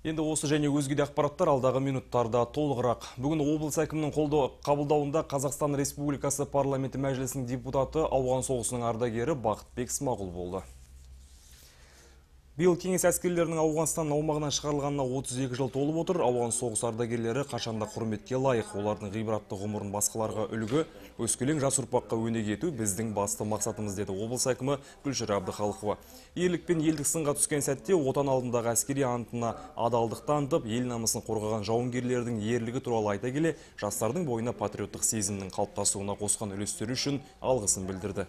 Енді осы және өзге де ақпараттар алдағы минуттарда толығырақ. Бүгін облыс әкімінің қабылдауында Қазақстан Республикасы парламенті мәжілісінің депутаты ауған соғысының ардагері Бақытбек Смағұл болды. Биыл кеңес әскерлерінің Ауғанстан аумағынан шығарылғанына 32 жыл толып отыр. Ауған соғыс ардагерлері қашанда құрметке лайық. Олардың ғибратты ғұмырын басқаларға үлгі, өскелең жас ұрпаққа өнеге ету біздің басты мақсатымыз, деді облыс әкімі Гүлшара Әбдіхалықова. Ерлік пен елдік сынға түскен сәтте отан алдындағы әскери антына адалдық танытып, ел намысын қорғаған жауынгерлердің ерлігі туралы айта келе, жастардың бойына патриоттық сезімнің қалыптасуына қосқан үлестері үшін алғысын білдірді.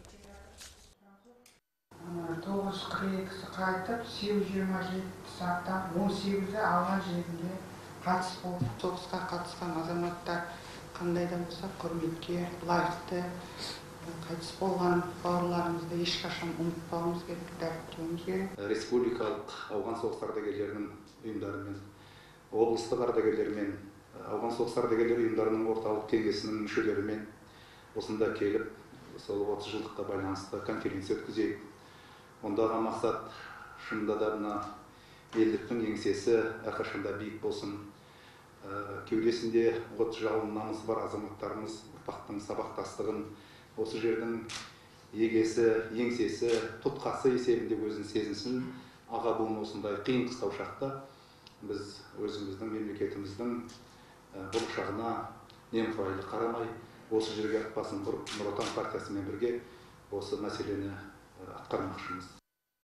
942-сі қайтып, 827 сағаттан 18-і алған жерінде қатыс болды. Соғысқа қатысқан азаматтар қандай да болса құрметке лайықты, қайтыс болған бауырларымызды ешқашан ұмытпауымыз керек, дәріптеуіміз керек. Республикалық ауған соғыс ардагерлерінің ұйымдарымен, облыстық ардагерлермен, ауған соғыс ардагерлер ұйымдарының орталық кеңесінің мүшелерімен осында келіп, сол 30 жылдыққа байланысты конференция өткізейік. Ондағы мақсат шынында да мына елдіктің еңсесі әрқашанда биік болсын. Кеудесінде от жалын намысы бар азаматтарымыз ұрпақтың сабақтастығын, осы жердің егесі, еңсесі, тұтқасы есебінде өзін сезінсін. Аға буын осындай қиын қыстау шақта біз өзіміздің мемлекетіміздің болашағына немқұрайлы қарамай, осы жерге басын бұрып, Нұр Отан партиясымен бірге осы мәселені атқармақшымыз.